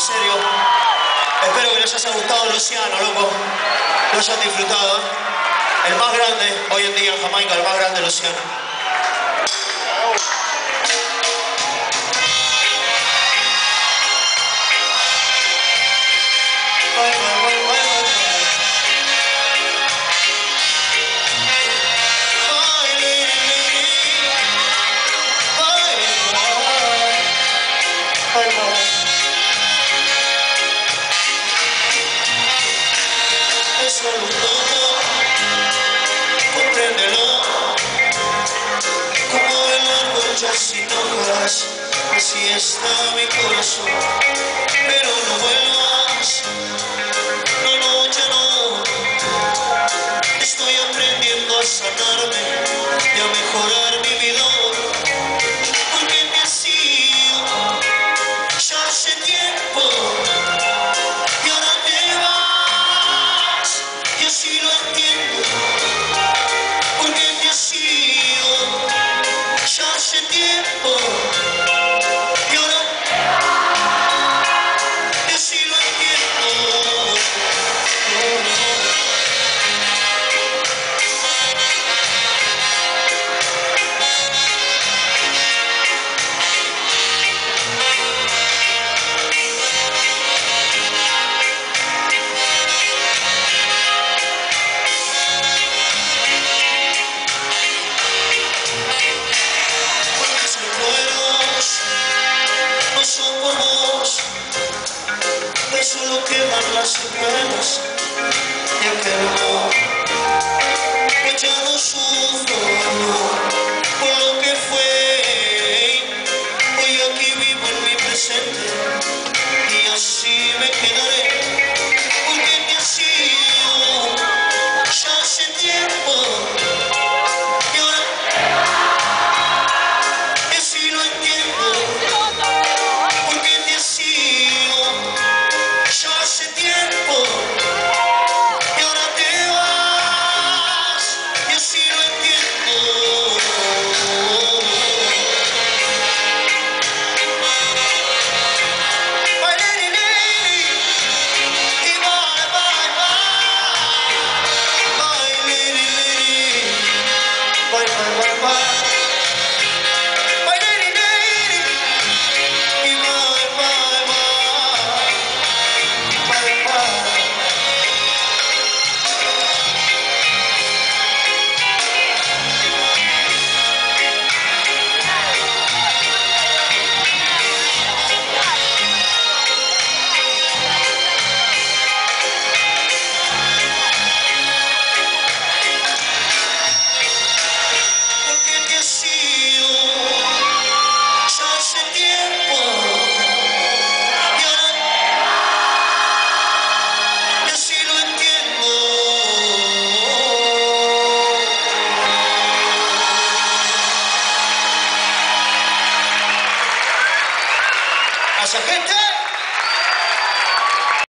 serio. Espero que les haya gustado Luciano, loco. Lo hayan disfrutado, ¿eh? El más grande hoy en día en Jamaica, el más grande Luciano. Es solo un poco, compréndelo. Como el árbol ya sin hojas, así está mi corazón. Pero no vuelvas, no, no, ya no. Estoy aprendiendo a sanarme y a mejorar mi vida. Porque me has ido ya hace tiempo. Y ahora te vas, y así lo entiendo. Porque te has ido ya hace tiempo. Y ahora, y así lo entiendo. Cuántos recuerdos no son por vos, de solo quedan las secuelas de aquel